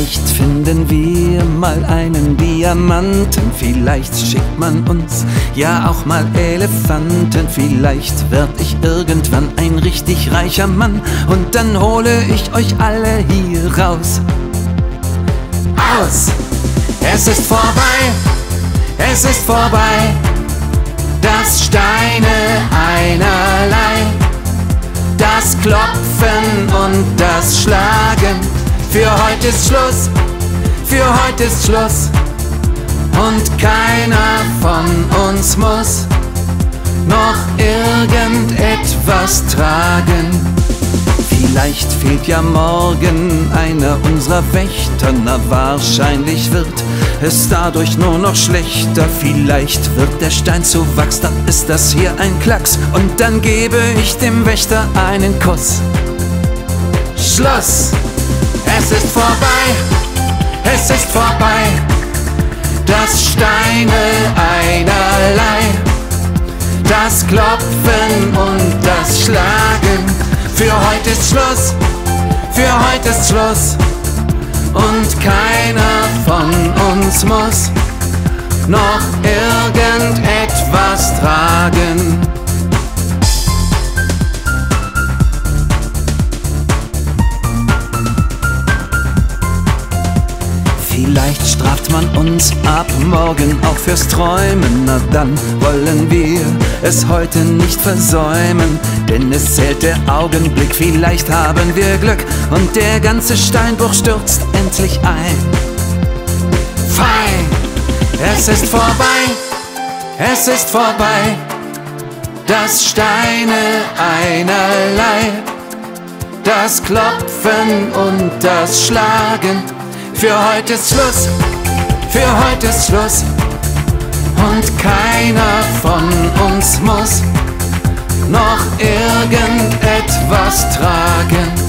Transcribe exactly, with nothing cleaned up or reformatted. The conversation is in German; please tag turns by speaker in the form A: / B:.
A: Vielleicht finden wir mal einen Diamanten, vielleicht schickt man uns ja auch mal Elefanten. Vielleicht werd ich irgendwann ein richtig reicher Mann und dann hole ich euch alle hier raus. Aus! Es ist vorbei, es ist vorbei, das Steine einerlei, das Klopfen und das Schlagen. Für heute ist Schluss, für heute ist Schluss und keiner von uns muss noch irgendetwas tragen. Vielleicht fehlt ja morgen einer unserer Wächter, na wahrscheinlich wird es dadurch nur noch schlechter. Vielleicht wird der Stein zu Wachs, dann ist das hier ein Klacks und dann gebe ich dem Wächter einen Kuss. Schluss! Es ist vorbei, es ist vorbei, das Steine einerlei, das Klopfen und das Schlagen. Für heute ist Schluss, für heute ist Schluss und keiner von uns muss noch irgendetwas tragen. Vielleicht straft man uns ab morgen auch fürs Träumen, na dann wollen wir es heute nicht versäumen, denn es zählt der Augenblick, vielleicht haben wir Glück und der ganze Steinbruch stürzt endlich ein. Fein, es ist vorbei, es ist vorbei, das Steine einerlei, das Klopfen und das Schlagen. Für heute ist Schluss, für heute ist Schluss und keiner von uns muss noch irgendetwas tragen.